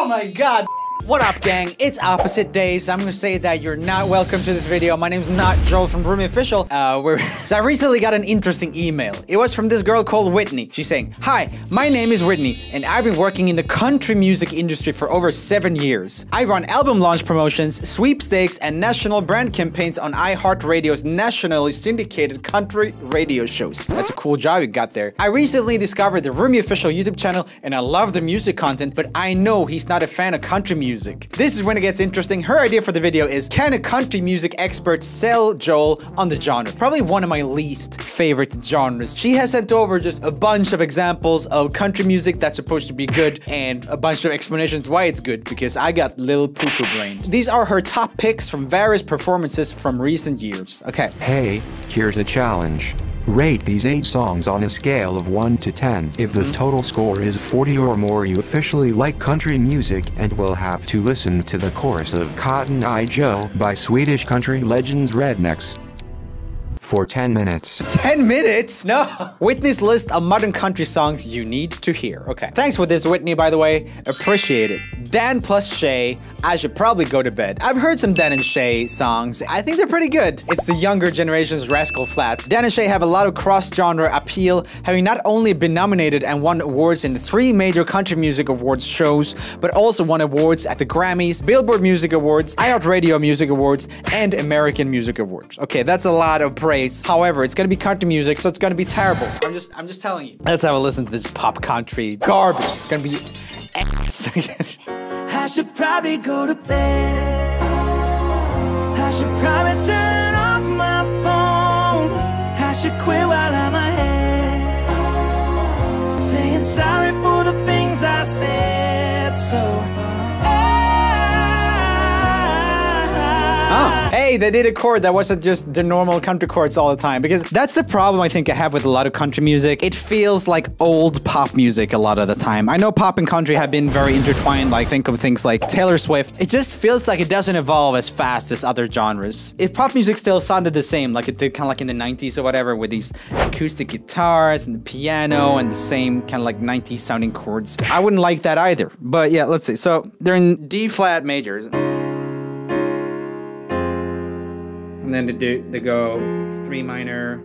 my god! What up, gang? It's opposite days. I'm gonna say that you're not welcome to this video. My name's not Joel from Roomie Official. So I recently got an interesting email. It was from this girl called Whitney. She's saying, "Hi, my name is Whitney, and I've been working in the country music industry for over 7 years. I run album launch promotions, sweepstakes, and national brand campaigns on iHeartRadio's nationally syndicated country radio shows." That's a cool job you got there. I recently discovered the Roomie Official YouTube channel, and I love the music content, but I know he's not a fan of country music. This is when it gets interesting. Her idea for the video is, can a country music expert sell Joel on the genre? Probably one of my least favorite genres. She has sent over just a bunch of examples of country music that's supposed to be good and a bunch of explanations why it's good, because I got little poo-poo brain. These are her top picks from various performances from recent years. Okay. Hey, here's a challenge. Rate these 8 songs on a scale of 1 to 10. If the total score is 40 or more, you officially like country music and will have to listen to the chorus of Cotton Eye Joe by Swedish country legends Rednecks for 10 minutes. 10 minutes? No. Whitney's list of modern country songs you need to hear. Okay. Thanks for this, Whitney, by the way. Appreciate it. Dan plus Shay, I should probably go to bed. I've heard some Dan and Shay songs. I think they're pretty good. It's the younger generation's Rascal Flatts. Dan and Shay have a lot of cross-genre appeal, having not only been nominated and won awards in 3 major country music awards shows, but also won awards at the Grammys, Billboard Music Awards, iHeartRadio Music Awards, and American Music Awards. Okay, that's a lot of praise. However, it's gonna be country music, so it's gonna be terrible. I'm just telling you. Let's have a listen to this pop country garbage. It's gonna be ass. I should probably go to bed. I should probably turn off my phone. I should quit while I'm ahead. Saying sorry for the things I said. So hey, they did a chord that wasn't just the normal country chords all the time, because that's the problem I think I have with a lot of country music. It feels like old pop music a lot of the time. I know pop and country have been very intertwined, like think of things like Taylor Swift. It just feels like it doesn't evolve as fast as other genres. If pop music still sounded the same, like it did kind of like in the 90s or whatever, with these acoustic guitars and the piano and the same kind of like 90s sounding chords, I wouldn't like that either. But yeah, let's see. So they're in D flat majors. And then they go 3 minor.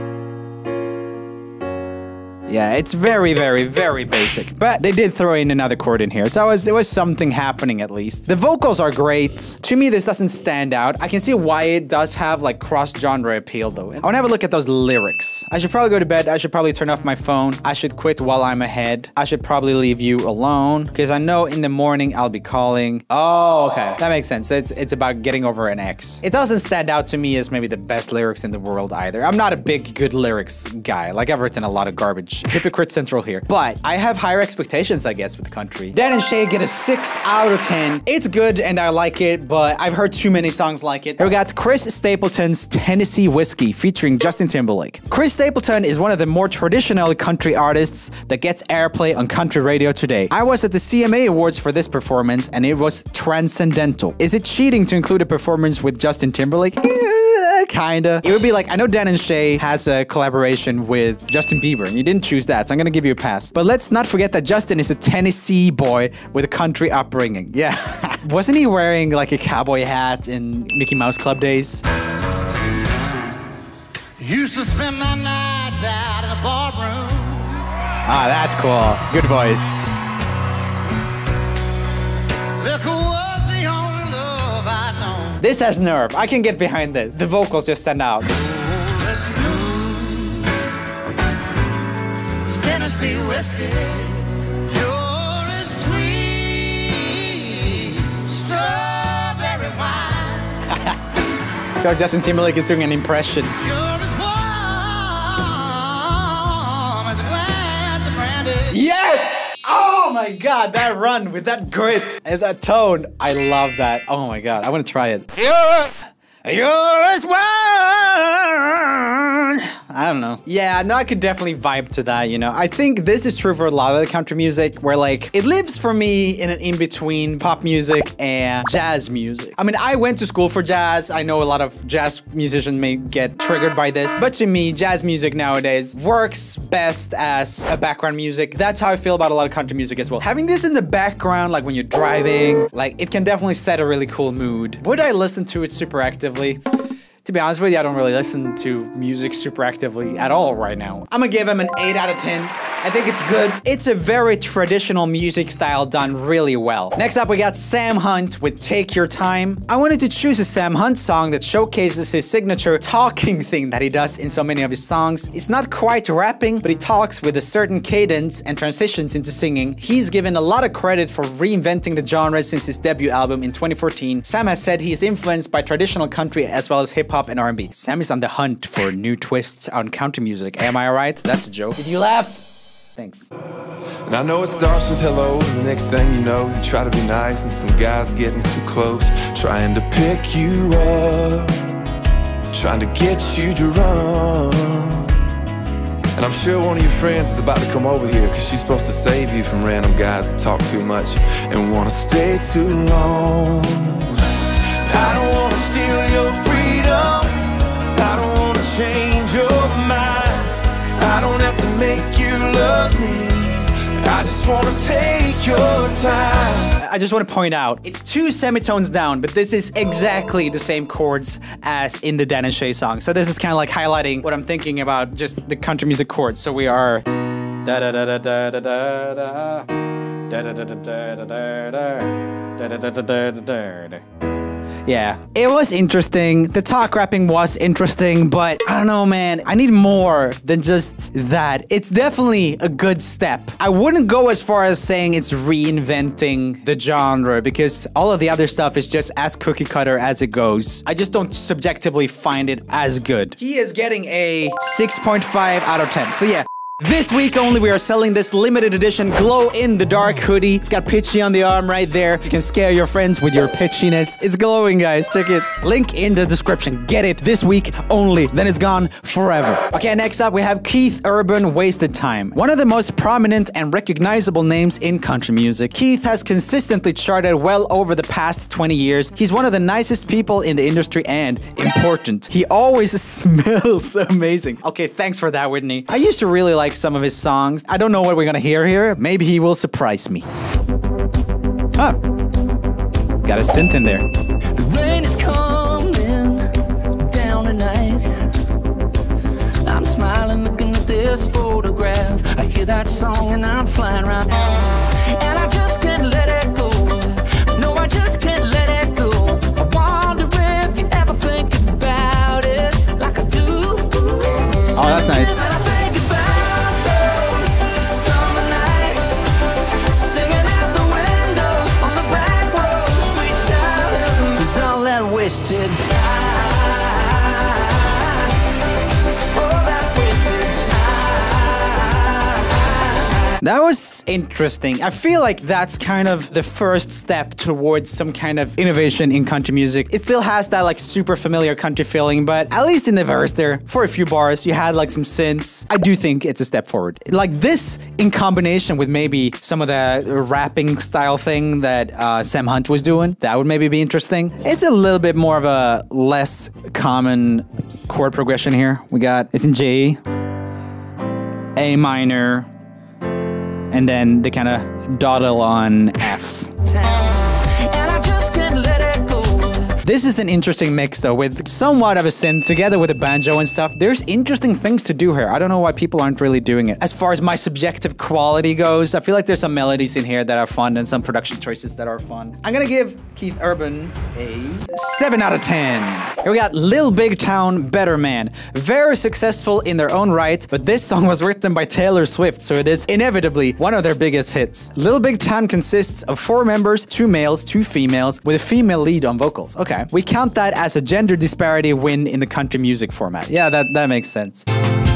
Yeah, it's very, very, very basic. But they did throw in another chord in here, so it was something happening at least. The vocals are great. To me, this doesn't stand out. I can see why it does have like cross-genre appeal though. I wanna have a look at those lyrics. I should probably go to bed. I should probably turn off my phone. I should quit while I'm ahead. I should probably leave you alone, because I know in the morning I'll be calling. Oh, okay. That makes sense. It's about getting over an ex. It doesn't stand out to me as maybe the best lyrics in the world either. I'm not a big good lyrics guy. Like, I've written a lot of garbage. Hypocrite central here. But I have higher expectations, I guess, with country. Dan and Shay get a 6 out of 10. It's good and I like it, but I've heard too many songs like it. Here we got Chris Stapleton's Tennessee Whiskey featuring Justin Timberlake. Chris Stapleton is one of the more traditional country artists that gets airplay on country radio today. I was at the CMA Awards for this performance and it was transcendental. Is it cheating to include a performance with Justin Timberlake? Kinda. It would be like, I know Dan and Shay has a collaboration with Justin Bieber, and you didn't choose that, so I'm gonna give you a pass. But let's not forget that Justin is a Tennessee boy with a country upbringing. Yeah. Wasn't he wearing like a cowboy hat in Mickey Mouse Club days? Used to spend my nights out in the ballroom. Ah, that's cool. Good voice. This has nerve. I can get behind this. The vocals just stand out. Tennessee whiskey. You're a sweet strawberry wine. I feel like Justin Timberlake is doing an impression. You're as warm as a glass of brandy. Yes! Oh my god, that run with that grit and that tone. I love that. Oh my god, I want to try it. You're as warm I don't know. Yeah, no, I could definitely vibe to that, you know. I think this is true for a lot of the country music, where like, it lives for me in an in-between pop music and jazz music. I mean, I went to school for jazz. I know a lot of jazz musicians may get triggered by this, but to me, jazz music nowadays works best as a background music. That's how I feel about a lot of country music as well. Having this in the background, like when you're driving, like it can definitely set a really cool mood. Would I listen to it super actively? To be honest with you, I don't really listen to music super actively at all right now. I'm gonna give him an 8 out of 10. I think it's good. It's a very traditional music style done really well. Next up, we got Sam Hunt with Take Your Time. I wanted to choose a Sam Hunt song that showcases his signature talking thing that he does in so many of his songs. It's not quite rapping, but he talks with a certain cadence and transitions into singing. He's given a lot of credit for reinventing the genre since his debut album in 2014. Sam has said he is influenced by traditional country as well as hip-hop and R&B. Sam is on the hunt for new twists on country music. Am I right? That's a joke. Did you laugh? Thanks. And I know it starts with hello, and the next thing you know, you try to be nice, and some guy's getting too close, trying to pick you up, trying to get you to run. And I'm sure one of your friends is about to come over here, cause she's supposed to save you from random guys that talk too much and wanna stay too long. I don't wanna steal your freedom, I don't wanna change your mind, I don't have to make you love me, I just wanna take your time. I just want to point out, it's 2 semitones down, but this is exactly the same chords as in the Dan and Shay song. So this is kind of like highlighting what I'm thinking about just the country music chords. So we are da da da da da da da da da da da da da da da da da da. Yeah, it was interesting. The talk rapping was interesting, but I don't know, man. I need more than just that. It's definitely a good step. I wouldn't go as far as saying it's reinventing the genre, because all of the other stuff is just as cookie cutter as it goes. I just don't subjectively find it as good. He is getting a 6.5 out of 10. So yeah. This week only, we are selling this limited edition glow-in-the-dark hoodie. It's got pitchy on the arm right there. You can scare your friends with your pitchiness. It's glowing, guys. Check it. Link in the description. Get it this week only. Then it's gone forever. Okay, next up, we have Keith Urban, Wasted Time. One of the most prominent and recognizable names in country music. Keith has consistently charted well over the past 20 years. He's one of the nicest people in the industry and important. He always smells amazing. Okay, thanks for that, Whitney. I used to really like some of his songs. I don't know what we're gonna hear here. Maybe he will surprise me. Huh. Got a synth in there. The rain is coming down tonight. I'm smiling looking at this photograph. I hear that song and I'm flying around. And I just can't let it go. No, I just can't let it go. I wonder if you ever think about it like I do. Oh, that's nice. Wasted time. Oh, that wasted time. That was interesting. I feel like that's kind of the first step towards some kind of innovation in country music. It still has that like super familiar country feeling, but at least in the verse there, for a few bars, you had like some synths. I do think it's a step forward. Like this in combination with maybe some of the rapping style thing that Sam Hunt was doing, that would maybe be interesting. It's a little bit more of a less common chord progression here. It's in G, A minor, and then they kind of dawdle on F. And I just can't let it go. This is an interesting mix though, with somewhat of a synth together with a banjo and stuff. There's interesting things to do here. I don't know why people aren't really doing it. As far as my subjective quality goes, I feel like there's some melodies in here that are fun and some production choices that are fun. I'm gonna give Keith Urban a 7 out of 10. Here we got Lil Big Town, Better Man. Very successful in their own right, but this song was written by Taylor Swift, so it is inevitably one of their biggest hits. Lil Big Town consists of 4 members, 2 males, 2 females, with a female lead on vocals. Okay, we count that as a gender disparity win in the country music format. Yeah, that makes sense.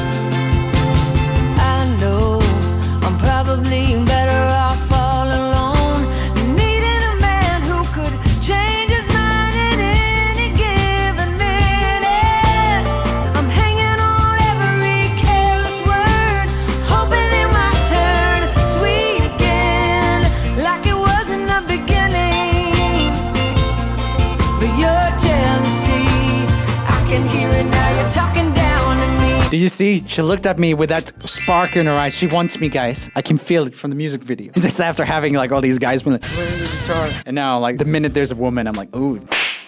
I know I'm probably better off all alone, needing a man who could change his mind at any given minute. I'm hanging on every See, she looked at me with that spark in her eyes. She wants me, guys. I can feel it from the music video. Just after having like all these guys being like, play the guitar. And now, like, the minute there's a woman, I'm like, ooh.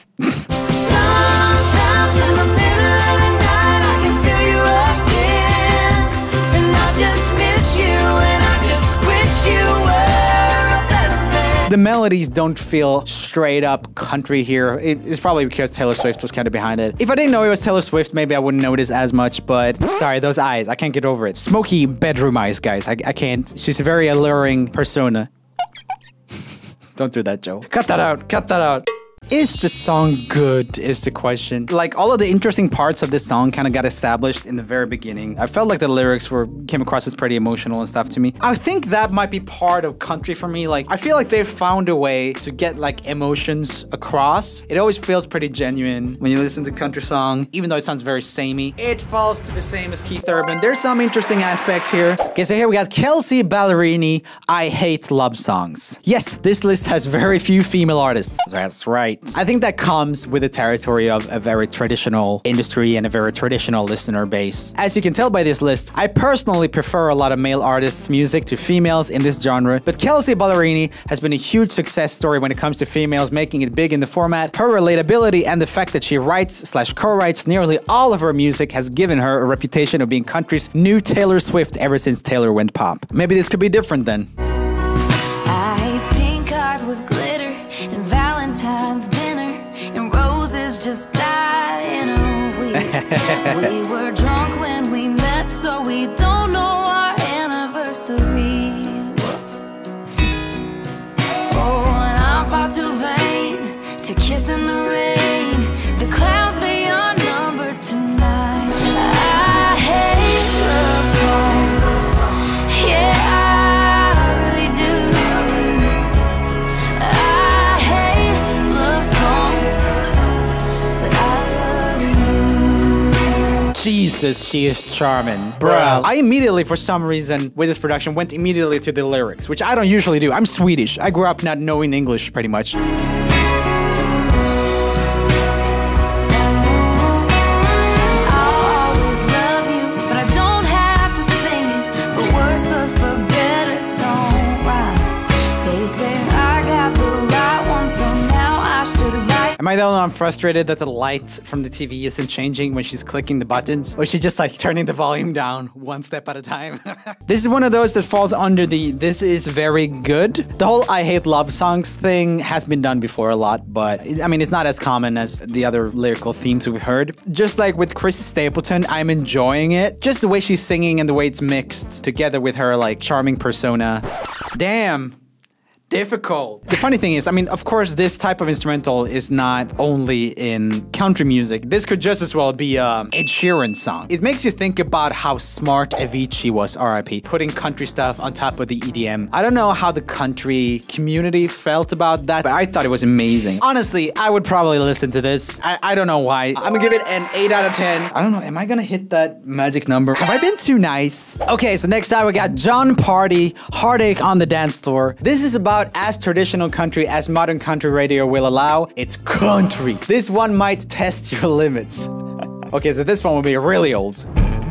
Sometimes in the middle of the night, I can feel you again, and I just miss you, and I just wish you were a better man. The melodies don't feel straight up country here. It's probably because Taylor Swift was kind of behind it. If I didn't know it was Taylor Swift, maybe I wouldn't notice as much, but sorry, those eyes, I can't get over it. Smoky bedroom eyes, guys. I can't. She's a very alluring persona. Don't do that, Joe. Cut that out. Cut that out. Is the song good is the question. Like, all of the interesting parts of this song kind of got established in the very beginning. I felt like the lyrics came across as pretty emotional and stuff to me. I think that might be part of country for me. Like, I feel like they found a way to get like emotions across. It always feels pretty genuine when you listen to a country song, even though it sounds very samey. It falls to the same as Keith Urban. There's some interesting aspects here. Okay, so here we got Kelsea Ballerini, I Hate Love Songs. Yes, this list has very few female artists. That's right. I think that comes with the territory of a very traditional industry and a very traditional listener base. As you can tell by this list, I personally prefer a lot of male artists' music to females in this genre, but Kelsea Ballerini has been a huge success story when it comes to females making it big in the format. Her relatability and the fact that she writes/co-writes nearly all of her music has given her a reputation of being country's new Taylor Swift ever since Taylor went pop. Maybe this could be different then. I hate pink cards with glitter and Valentine's dinner and roses just died in a week. We were drunk when we met, so we don't know our anniversary. Whoops. Oh, and I'm far too vain to kiss in the rain. The clouds, they are numbered tonight. I hate love songs. Yeah, I really do. I hate love songs, but I love you. Jesus, she is charming. Bruh. I immediately, for some reason, with this production, went immediately to the lyrics, which I don't usually do. I'm Swedish. I grew up not knowing English, pretty much. Am I the only one frustrated that the light from the TV isn't changing when she's clicking the buttons? Or is she just like turning the volume down one step at a time? This is one of those that falls under the this is very good. The whole I hate love songs thing has been done before a lot, but I mean, it's not as common as the other lyrical themes we've heard. Just like with Chris Stapleton, I'm enjoying it. Just the way she's singing and the way it's mixed together with her like charming persona. Damn. Difficult. The funny thing is, I mean, of course, this type of instrumental is not only in country music. This could just as well be a Ed Sheeran song. It makes you think about how smart Avicii was, R.I.P., putting country stuff on top of the EDM. I don't know how the country community felt about that, but I thought it was amazing. Honestly, I would probably listen to this. I don't know why. I'm gonna give it an 8 out of 10. I don't know, am I gonna hit that magic number? Have I been too nice? Okay, so next time we got Jon Pardi, Heartache on the Dance Floor. This is about as traditional country as modern country radio will allow. It's country. This one might test your limits. Okay, so this one will be really old.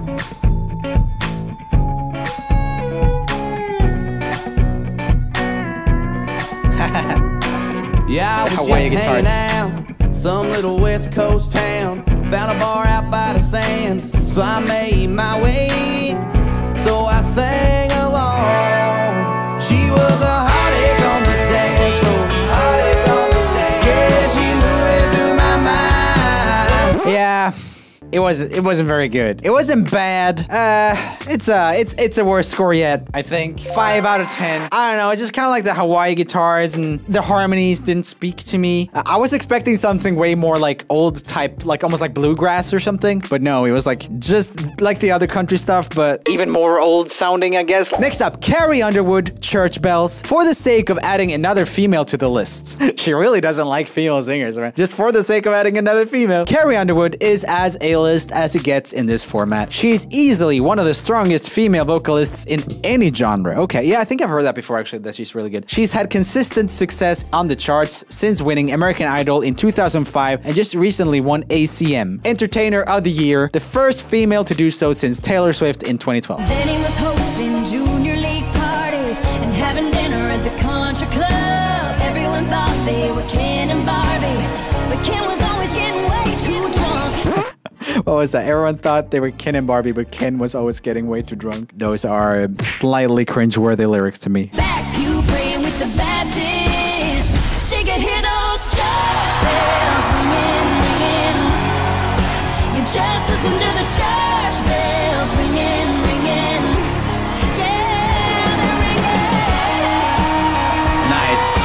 Yeah, I was Hawaii just guitars. hanging out, some little West Coast town. Found a bar out by the sand, so I made my way. So I sang along. She was a heartache on the dance floor. Heartache on the dance. Yeah, she moving through my mind. Yeah. It wasn't very good. It wasn't bad. It's a worse score yet, I think. 5 out of 10. I don't know, it's just kind of like the Hawaii guitars and the harmonies didn't speak to me. I was expecting something way more like old type, like almost like bluegrass or something, but no, it was like just like the other country stuff, but even more old sounding, I guess. Next up, Carrie Underwood, Church Bells. For the sake of adding another female to the list. She really doesn't like female singers, right? Just for the sake of adding another female. Carrie Underwood is as a vocalist as it gets in this format. She's easily one of the strongest female vocalists in any genre. Okay, yeah, I think I've heard that before actually, that she's really good. She's had consistent success on the charts since winning American Idol in 2005 and just recently won ACM Entertainer of the Year, the first female to do so since Taylor Swift in 2012. Danny was hosting junior league parties and having dinner at the country club. Everyone thought they were Ken and Barbie, but Ken was always getting way too drunk. What was that? Everyone thought they were Ken and Barbie, but Ken was always getting way too drunk. Those are slightly cringe-worthy lyrics to me. Back pew praying with the Baptist. She could hear those church bells ringing, ringing. You just listen to the church bells ringing, ringing. Yeah, they're ringing. Nice.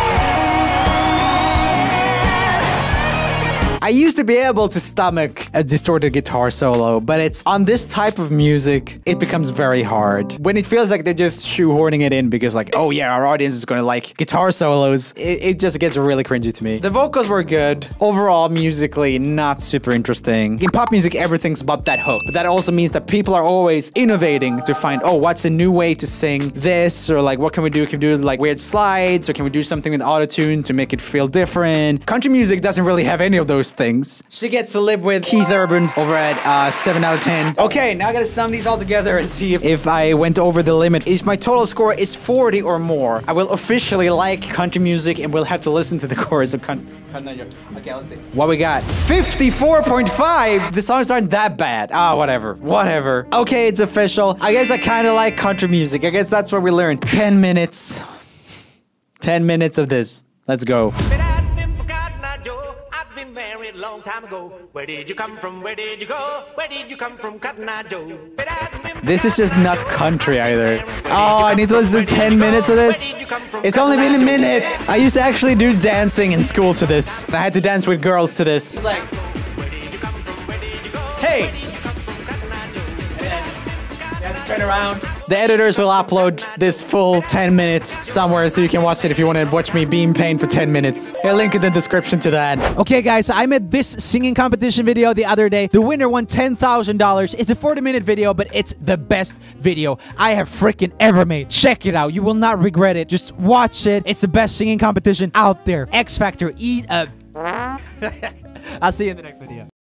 I used to be able to stomach a distorted guitar solo, but it's on this type of music, it becomes very hard. When it feels like they're just shoehorning it in because like, oh yeah, our audience is gonna like guitar solos, it just gets really cringy to me. The vocals were good. Overall, musically, not super interesting. In pop music, everything's about that hook, but that also means that people are always innovating to find, oh, what's a new way to sing this? Or like, what can we do? Can we do like weird slides? Or can we do something with autotune to make it feel different? Country music doesn't really have any of those things. She gets to live with Keith Urban over at 7 out of 10. Okay, now I gotta sum these all together and see if I went over the limit. If my total score is 40 or more, I will officially like country music and we'll have to listen to the chorus of country. Okay, let's see. What we got? 54.5! The songs aren't that bad. Ah, whatever. Whatever. Okay, it's official. I guess I kind of like country music. I guess that's what we learned. 10 minutes. 10 minutes of this. Let's go. Married long time ago. Where did you come from? Where did you go? Where did you come from, Cotton Eye Joe? This is just not country either. Oh, I need to listen to 10 minutes of this. It's only been a minute. I used to actually do dancing in school to this. I had to dance with girls to this. It's like, hey! You have to turn around. The editors will upload this full 10 minutes somewhere so you can watch it if you want to watch me being pain for 10 minutes. I'll link in the description to that. Okay, guys, I made this singing competition video the other day. The winner won $10,000. It's a 40-minute video, but it's the best video I have freaking ever made. Check it out. You will not regret it. Just watch it. It's the best singing competition out there. X Factor, eat a... I'll see you in the next video.